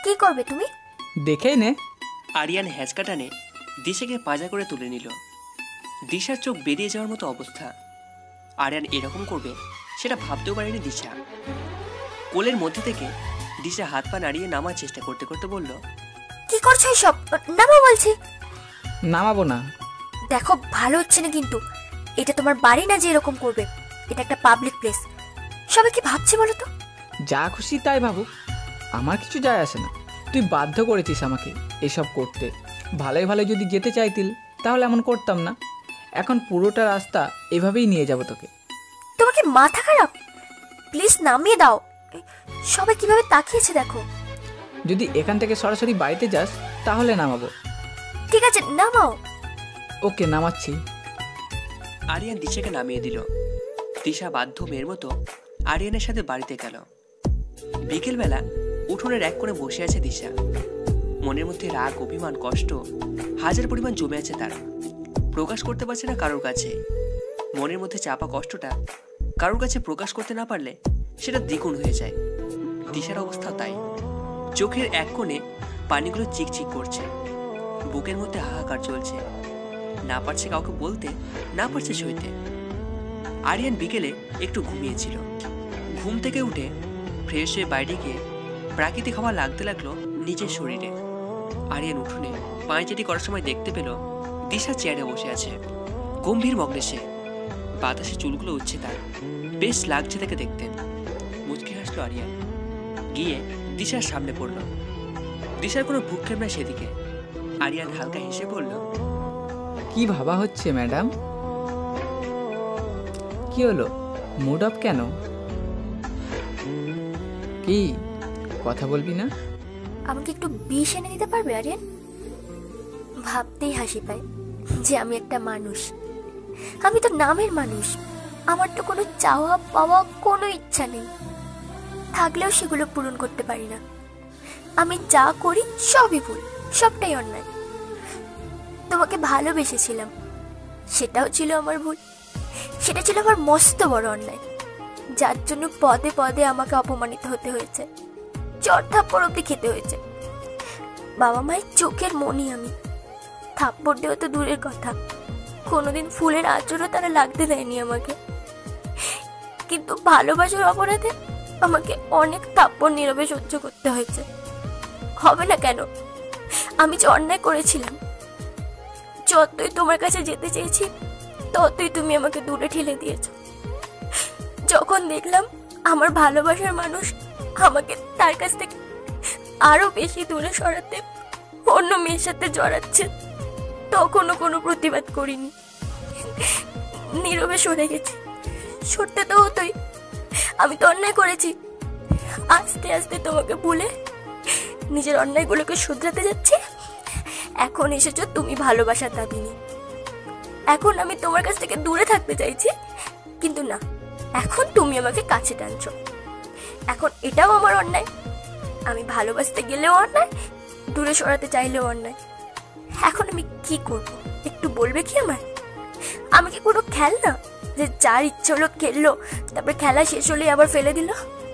কি করবে তুমি? দেখেই নে। আরিয়ান হ্যাঁচকা টানে দিশাকে পাজা করে তুলে নিল। দিশার চোখ বেরিয়ে যাওয়ার মতো অবস্থা। আরিয়ান এরকম করবে সেটা ভাবতেও পারেনি দিশা। কোলের মধ্যে থেকে দিশা হাত পা নাড়িয়ে নামার চেষ্টা করতে করতে বলল, কি করছো এসব? নামো বলছি। নামাবো না। দেখো ভালো হচ্ছে না কিন্তু। এটা তোমার বাড়ি না যে এরকম করবে। এটা একটা পাবলিক প্লেস। সবাই কি ভাবছে বলো তো? যা খুশি তাই ভাবুক, আমার কিছু যায় আসে না। তুই বাধ্য করেছিস আমাকে এসব করতে। ভালোই ভালো যদি যেতে চাইতিল তাহলে এমন করতাম না। এখন পুরোটা রাস্তা এভাবেই নিয়ে যাব তোকে। তোমার কি মাথা খারাপ? প্লিজ নামিয়ে দাও। সবাই কিভাবে তাকিয়েছে দেখো। যদি এখান থেকে সরাসরি বাড়িতে যাস তাহলে নামাবো। ঠিক আছে নামাও। ওকে নামাচ্ছি। আরিয়ান দিশাকে নামিয়ে দিল। দিশা বাধ্য মেয়ের মতো আরিয়ানের সাথে বাড়িতে গেল। বিকেলবেলা উঠোনের এক কোণে বসে আছে দিশা। মনের মধ্যে রাগ, অভিমান, কষ্ট হাজার পরিমাণ জমে আছে তার। প্রকাশ করতে পারছে না কারোর কাছে। মনের মধ্যে চাপা কষ্টটা কারোর কাছে প্রকাশ করতে না পারলে সেটা দ্বিগুণ হয়ে যায়। দিশার অবস্থাও তাই। চোখের এক কোণে পানিগুলো চিকচিক করছে। বুকের মধ্যে হাহাকার চলছে। না পারছে কাউকে বলতে, না পারছে সইতে। আরিয়ান বিকেলে একটু ঘুমিয়েছিল। ঘুম থেকে উঠে ফ্রেশ হয়ে বাইরে গিয়ে প্রাকৃতিক হাওয়া লাগতে লাগলো নিজের শরীরে। আরিয়ান উঠোনে পায়চারি করার সময় দেখতে পেল দিশা চেয়ারে বসে আছে। গম্ভীর মগ্নে সে। বাতাসে চুলগুলো উঠছে তার। বেশ লাগছে তাকে দেখতে। মুচকি হাসলো আরিয়ান। গিয়ে দিশার সামনে পড়ল। দিশার কোনো ভ্রুক্ষেপ না সেদিকে। আরিয়ান হালকা হেসে বলল, কি ভাবা হচ্ছে ম্যাডাম? কি হলো, মুড অফ কেন? কি কথা বলবি না? আমাকে একটু বিষ এনে দিতে পারবে আরিয়ান? ভাবতেই হাসি পায় যে আমি একটা মানুষ। আমি তো নামের মানুষ। আমার তো কোনো চাওয়া পাওয়া কোনো ইচ্ছা নেই। থাকলেও সেগুলো পূরণ করতে পারি না। আমি যা করি সবই ভুল, সবটাই অন্যায়। তোমাকে ভালোবেসেছিলাম, সেটাও ছিল আমার ভুল। সেটা ছিল আমার মস্ত বড় অন্যায়, যার জন্য পদে পদে আমাকে অপমানিত হতে হয়েছে। চর থাপ্পড় অব্দি খেতে হয়েছে। বাবা মায়ের চোখের মনি আমি। থাপ্পড় দেওয়া তো দূরের কথা, কোনোদিন ফুলের আঁচড়ও তারা লাগতে দেয়নি আমাকে। কিন্তু ভালোবাসার অপরাধে আমাকে অনেক থাপ্পড় নীরবে সহ্য করতে হয়েছে। হবে না কেন? আমি যে অন্যায় করেছিলাম। যতই তোমার কাছে যেতে চেয়েছি ততই তুমি আমাকে দূরে ঠেলে দিয়েছ। যখন দেখলাম আমার ভালোবাসার মানুষ আমাকে তার কাছ থেকে আরো বেশি দূরে সরাতে অন্য মেয়ের সাথে জড়াচ্ছে, তখনও কোনো প্রতিবাদ করিনি। নীরবে সরে গেছি। সরতে তো হতোই, আমি তো অন্যায় করেছি। আস্তে আস্তে তোমাকে ভুলে নিজের অন্যায়গুলোকে শুধরাতে যাচ্ছি। এখন এসেছো তুমি ভালোবাসার দাবি নিয়ে। এখন আমি তোমার কাছ থেকে দূরে থাকতে চাইছি, কিন্তু না, এখন তুমি আমাকে কাছে টানছো। এখন এটাও আমার অন্যায়। আমি ভালোবাসতে গেলেও অন্যায়, দূরে সরাতে চাইলেও অন্যায়। এখন আমি কি করব একটু বলবে কি আমার? আমি কি কোনো খেলনা যে যার ইচ্ছে হলো খেললো, তারপরে খেলা শেষ হলে আবার ফেলে দিল?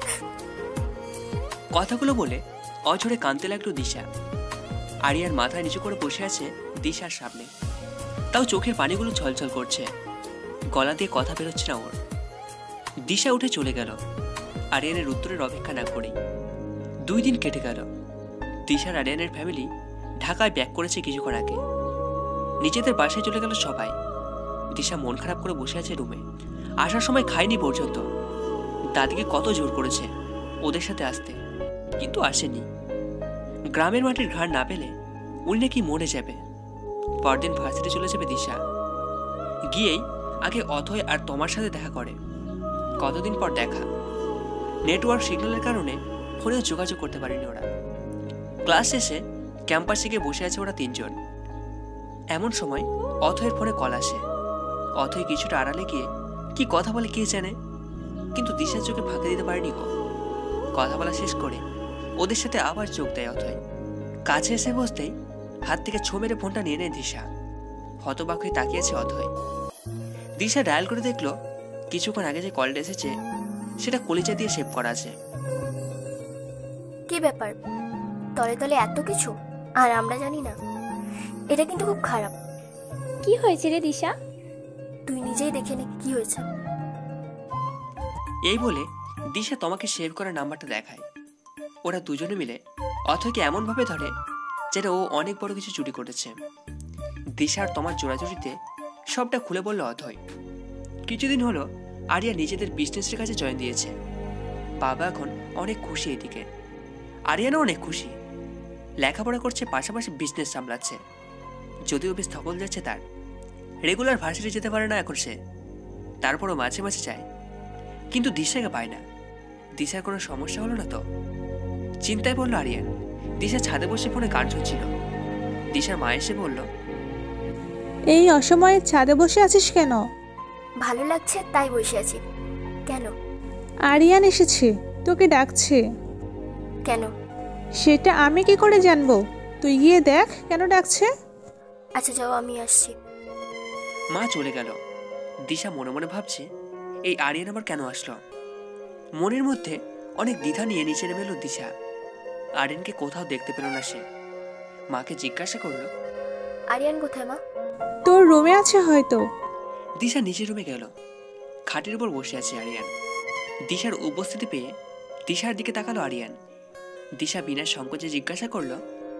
কথাগুলো বলে অঝরে কাঁদতে লাগলো দিশা। আরিয়ার মাথা নিচু করে বসে আছে দিশার সামনে। তাও চোখের পানিগুলো ছলছল করছে। গলা দিয়ে কথা বেরোচ্ছে না ওর। দিশা উঠে চলে গেল আরিয়ানের উত্তরের অপেক্ষা না করেই। 2 দিন কেটে গেল। দিশার আরিয়ানের ফ্যামিলি ঢাকায় ব্যাক করেছে কিছুক্ষণ আগে। নিজেদের বাসায় চলে গেল সবাই। দিশা মন খারাপ করে বসে আছে রুমে। আসার সময় খায়নি পর্যন্ত। দাদিকে কত জোর করেছে ওদের সাথে আসতে, কিন্তু আসেনি। গ্রামের মাটির ঘাড় না পেলে উনি নাকি মরে যাবে। পরদিন ভার্সিটি চলে যাবে দিশা। গিয়েই আগে অথয় আর তোমার সাথে দেখা করে। কতদিন পর দেখা। নেটওয়ার্ক সিগন্যালের কারণে ফোনেও যোগাযোগ করতে পারেনি ওরা। ক্লাস শেষে ক্যাম্পাসে গিয়ে বসে আছে ওরা 3 জন। এমন সময় অথয়ের ফোনে কল আসে। অথয় কিছুটা আড়ালে গিয়ে কি কথা বলে কে জানে, কিন্তু দিশার চোখে ফাঁকা দিতে পারেনি ও। কথা বলা শেষ করে ওদের সাথে আবার চোখ দেয় অথয়। কাছে এসে বসতেই হাত থেকে ছো মেরে ফোনটা নিয়ে নেয় দিশা। হতবাক হয়ে তাকিয়েছে অথয়। দিশা ডায়াল করে দেখলো কিছুক্ষণ আগে যে কলটা এসেছে সেটা কলিজা দিয়ে সেভ করা আছে। কি ব্যাপার, তলে তলে এত কিছু আর আমরা জানি না। এটা কিন্তু খুব খারাপ। কি হয়েছে রে দিশা? তুই নিজেই দেখে নে কি হয়েছে। এই বলে দিশা তোমাকে সেভ করার নাম্বারটা দেখায়। ওরা দুজনে মিলে অথয়কে এমনভাবে ধরে যেটা ও অনেক বড় কিছু চুরি করেছে। দিশা আর তোমার জোড়াজুড়িতে সবটা খুলে বলল অথয়। কিছুদিন হলো আরিয়া নিজেদের বিজনেসের কাছে জয়েন দিয়েছে। বাবা এখন অনেক খুশি এদিকে, আরিয়ানও অনেক খুশি। লেখাপড়া করছে, পাশাপাশি বিজনেস সামলাচ্ছে। যদিও বেশ ধকল যাচ্ছে তার, রেগুলার ভার্সিটি যেতে পারে না এখন সে, তারপরও মাঝে মাঝে যায়। কিন্তু দিশাকে পায় না। দিশার কোনো সমস্যা হলো না তো? চিন্তায় পড়লো আরিয়ান। দিশা ছাদে বসে ফোনে গান শুনছিল। দিশার মা এসে বলল, এই অসময়ে ছাদে বসে আছিস কেন? ভালো লাগছে তাই বসে আছি। কেন? আরিয়ান এসেছে, তোকে ডাকছে। কেন? সেটা আমি কি করে জানবো? তুই গিয়ে দেখ কেন ডাকছে। আচ্ছা যাও, আমি আসছি। মা চলে গেল। দিশা মনে মনে ভাবছে, এই আরিয়ান আবার কেন আসলো? মনের মধ্যে অনেক দ্বিধা নিয়ে নিচে নেমে এলো দিশা। আরিয়ানকে কোথাও দেখতে পেল না সে। মাকে জিজ্ঞাসা করলো, আরিয়ান কোথায় মা? তোর রুমে আছে হয়তো। দিশা নিচের রুমে গেল। খাটের উপর বসে আছে আরিয়ান। দিশার উপস্থিতি পেয়ে দিশার দিকে তাকালো আরিয়ান। দিশা বিনা সংকোচে জিজ্ঞাসা করলো,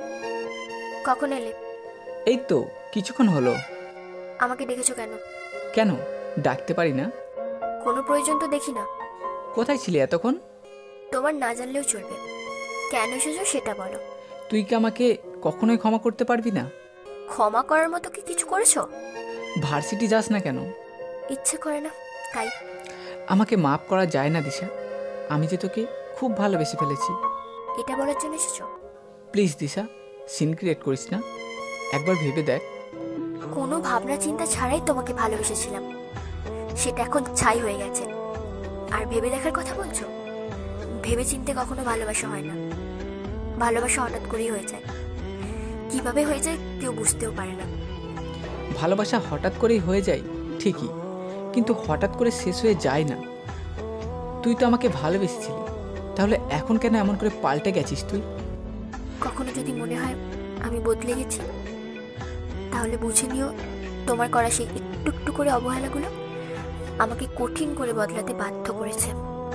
কখন এলে? এই তো কিছুক্ষণ হলো। আমাকে ডেকেছো কেন? কেন, ডাকতে পারি না? কোনো প্রয়োজন তো দেখি না। কোথায় ছিলি এতক্ষণ? তোমার না জানলেও চলবে। কেন এসেছো সেটা বলো। তুই কি আমাকে কখনোই ক্ষমা করতে পারবি না? ক্ষমা করার মতো কি কিছু করেছো? ভার্সিটি যাস না কেন? ইচ্ছে করে না তাই। আমাকে মাফ করা যায় না দিশা। আমি যে তোকে খুব ভালোবেসে ফেলেছি। এটা বলার জন্য এসেছো? প্লিজ দিশা, সিন ক্রিয়েট করিস না। একবার ভেবে দেখ। কোনো ভাবনা চিন্তা ছাড়াই তোমাকে ভালোবেসেছিলাম, সেটা এখন ছাই হয়ে গেছে। আর ভেবে দেখার কথা বলছো? ভেবে চিনতে কখনো ভালোবাসা হয় না। ভালোবাসা হঠাৎ করেই হয়ে যায়। কিভাবে হয়ে যায় কেউ বুঝতেও পারে না। ভালোবাসা হঠাৎ করেই হয়ে যায় ঠিকই, কিন্তু হঠাৎ করে শেষ হয়ে যায় না। তুই তো আমাকে ভালোবেসেছিলি, তাহলে এখন কেন এমন করে পাল্টে গেছিস তুই? কখনো যদি মনে হয় আমি বদলে গেছি, তাহলে বুঝে নিও তোমার করা সেই একটু একটু করে অবহেলাগুলো আমাকে কঠিন করে বদলাতে বাধ্য করেছে।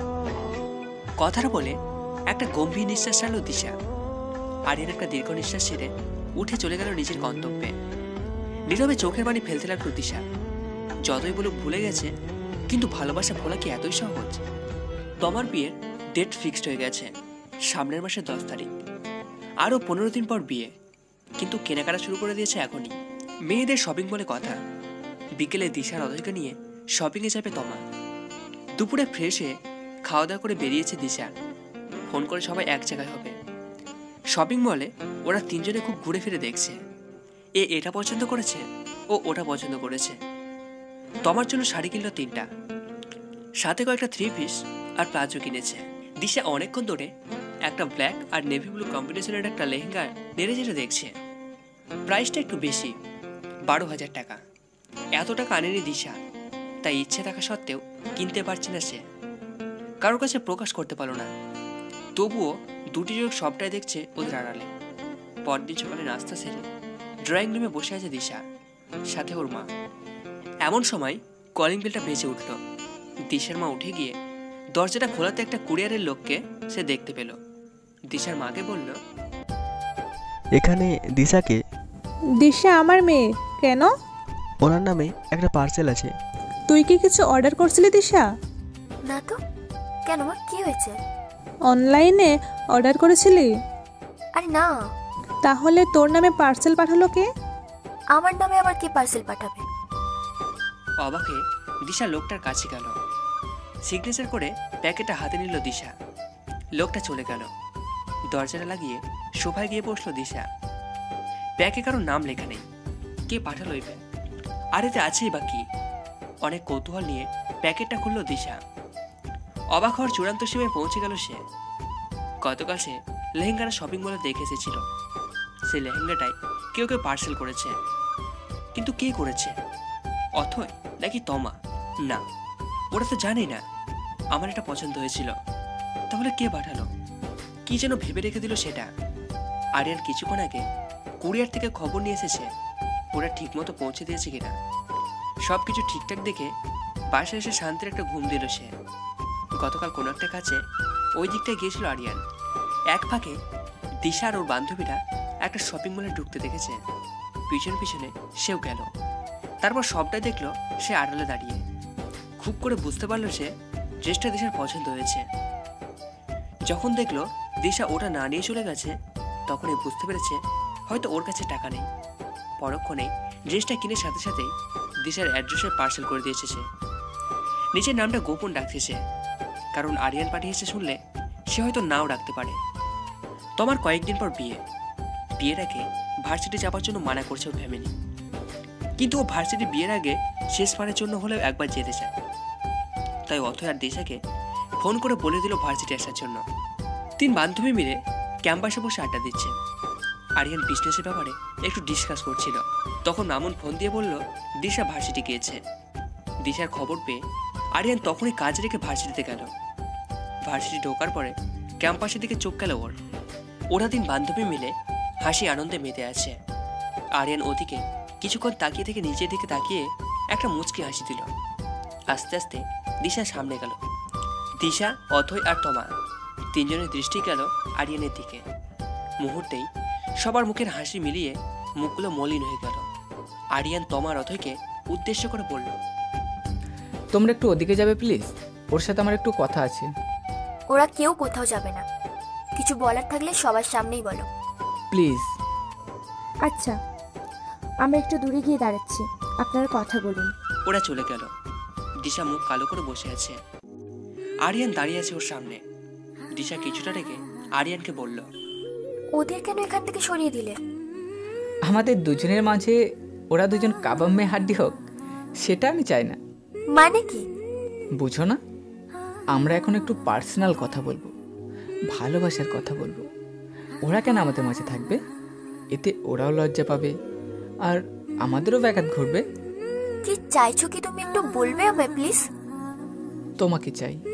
কথাটা বলে একটা গম্ভীর নিঃশ্বাস ছাড়লো দিশা। আরিয়ান একটা দীর্ঘ নিঃশ্বাস ছেড়ে উঠে চলে গেল নিজের গন্তব্যে। নীরবে চোখের পানি ফেলতে লাগলো দিশা। যতই বলুক ভুলে গেছে, কিন্তু ভালোবাসা ভোলা কি এতই সহজ? তোমার বিয়ের ডেট ফিক্সড হয়ে গেছে সামনের মাসের 10 তারিখ। আরও 15 দিন পর বিয়ে, কিন্তু কেনাকাটা শুরু করে দিয়েছে এখনই। মেয়েদের শপিং বলে কথা। বিকেলে দিশার অধৈর্য নিয়ে শপিংয়ে যাবে তমা। দুপুরে ফ্রেশ হয়ে খাওয়া দাওয়া করে বেরিয়েছে দিশা। ফোন করে সবাই এক জায়গায় হবে। শপিং মলে ওরা তিনজনে খুব ঘুরে ফিরে দেখছে। এটা পছন্দ করেছে, ও ওটা পছন্দ করেছে। তোমার জন্য শাড়ি কিনলো 3টা, সাথে কয়েকটা 3 পিস আর প্লাজো কিনেছে। দিশা অনেকক্ষণ ধরে একটা ব্ল্যাক আর নেভি ব্লু কম্বিনেশনের একটা লেহেঙ্গা নেড়ে চেড়ে দেখছে। প্রাইসটা একটু বেশি, 12,000 টাকা। এত টাকা আনেনি দিশা, তাই ইচ্ছে থাকা সত্ত্বেও কিনতে পারছে না সে। কারোর কাছে প্রকাশ করতে পারলো না। তবুও দুটি চোখ সবটাই দেখছে ওদের আড়ালে। পরদিন সকালে নাস্তা সেরে ড্রয়িং রুমে বসে আছে দিশা, সাথে ওর মা। এমন সময় কলিং বেলটা বেজে উঠল। দিশার মা উঠে গিয়ে দরজাটা খোলাতে একটা কুরিয়ারের লোককে সে দেখতে পেল। দিশার মাকে বলল, এখানে দিশাকে? দিশা আমার মেয়ে। কেন? ওনার নামে একটা পার্সেল আছে। তুই কি কিছু অর্ডার করছিলি দিশা? না তো। কেন মা, কি হয়েছে? অনলাইনে অর্ডার করেছিলি? আরে না। তাহলে তোর নামে পার্সেল পাঠালো কে? আমার নামে আবার কে পার্সেল পাঠাবে? অবাক হয়ে দিশা লোকটার কাছে গেল। সিগনেচার করে প্যাকেটটা হাতে নিল দিশা। লোকটা চলে গেল। দরজাটা লাগিয়ে সোফায় গিয়ে বসলো দিশা। ব্যাগে কারোর নাম লেখা নেই। কে পাঠালো এই ব্যাগ? আর এতে আছেই বা কি? অনেক কৌতূহল নিয়ে প্যাকেটটা খুললো দিশা। অবাক হওয়ার চূড়ান্ত সীমায় পৌঁছে গেল সে। গতকাল সে লেহেঙ্গাটা শপিং মলে দেখে এসেছিল। সেই লেহেঙ্গাটাই কেউ কেউ পার্সেল করেছে, কিন্তু কে করেছে? অথয় নাকি তমা? না, ওরা তো জানেই না আমার এটা পছন্দ হয়েছিল। তাহলে কে পাঠালো? কি যেন ভেবে রেখে দিল সেটা। আরিয়ান কিছুক্ষণ আগে কুরিয়ার থেকে খবর নিয়ে এসেছে ওরা ঠিকমতো পৌঁছে দিয়েছে কিনা। সব কিছু ঠিকঠাক দেখে বাসায় এসে শান্তির একটা ঘুম দিল সে। গতকাল কোনো একটা কাছে ওই দিকটায় গিয়েছিল আরিয়ান। এক ফাঁকে দিশা আর ওর বান্ধবীরা একটা শপিং মলে ঢুকতে দেখেছে। পিছনে পিছনে সেও গেল। তারপর সবটাই দেখলো সে আড়ালে দাঁড়িয়ে। খুব করে বুঝতে পারলো সে ড্রেসটা দিশার পছন্দ হয়েছে। যখন দেখলো দিশা ওটা না নিয়ে চলে গেছে তখনই বুঝতে পেরেছে হয়তো ওর কাছে টাকা নেই। পরক্ষণেই ড্রেসটা কিনে সাথে সাথেই দিশার অ্যাড্রেসে পার্সেল করে দিয়েছে সে। নিজের নামটা গোপন রাখছে সে, কারণ আরিয়ান পাঠিয়েছে শুনলে সে হয়তো নাও রাখতে পারে। তোমার কয়েকদিন পর বিয়ের আগে ভার্সিটি যাবার জন্য মানা করছে ওর ফ্যামিলি, কিন্তু ও ভার্সিটি বিয়ের আগে শেষবারের জন্য হলেও একবার যেতে চায়। তাই অথয় আর দিশাকে ফোন করে বলে দিল ভার্সিটি আসার জন্য। 3 বান্ধবী মিলে ক্যাম্পাসে বসে আড্ডা দিচ্ছে। আরিয়ান বিজনেসের ব্যাপারে একটু ডিসকাস করছিল। তখন মামুন ফোন দিয়ে বলল দিশা ভার্সিটি গিয়েছে। দিশার খবর পেয়ে আরিয়ান তখনই কাজ রেখে ভার্সিটিতে গেল। ভার্সিটি ঢোকার পরে ক্যাম্পাসের দিকে চোখ গেল ওর। ওরা 3 বান্ধবী মিলে হাসি আনন্দে মেতে আছে। আরিয়ান ওদিকে কিছুক্ষণ তাকিয়ে থেকে নিচের দিকে তাকিয়ে একটা মুচকি হাসি দিল। আস্তে আস্তে দিশা সামনে গেল। দিশা, অথয় আর তমা 3 জনের দৃষ্টি গেল আরিয়ানের দিকে। মুহূর্তেই সবার মুখের হাসি মিলিয়ে মুখগুলো মলিন হয়ে গেল। আরিয়ান তমা আর অথয়কে উদ্দেশ্য করে বলল, তোমরা একটু ওদিকে যাবে প্লিজ, ওর সাথে আমার একটু কথা আছে। ওরা কেউ কোথাও যাবে না, কিছু বলার থাকলে সবার সামনেই বলো। প্লিজ। আচ্ছা, আমরা একটু দূরে গিয়ে দাঁড়াচ্ছি, আপনার কথা বলুন। ওরা চলে গেল। দিশা মুখ কালো করে বসে আছে। আরিয়ান দাঁড়িয়ে আছে ওর সামনে। দিশা কিছুটা রেখে আরিয়ানকে বলল, ওদের কেন এখান থেকে সরিয়ে দিলে? আমাদের দুজনের মাঝে ওরা দুজন কাবাম্মে হাড্ডি হোক সেটা আমি চাই না। মানে কি? বুঝো না, আমরা এখন একটু পার্সোনাল কথা বলবো, ভালোবাসার কথা বলবো। ওরা কেন আমাদের মাঝে থাকবে? এতে ওরাও লজ্জা পাবে আর আমাদেরও ব্যাঘাত ঘটবে। কি চাইছো কি তুমি একটু বলবে আমায় প্লিজ? তোমাকে চাই।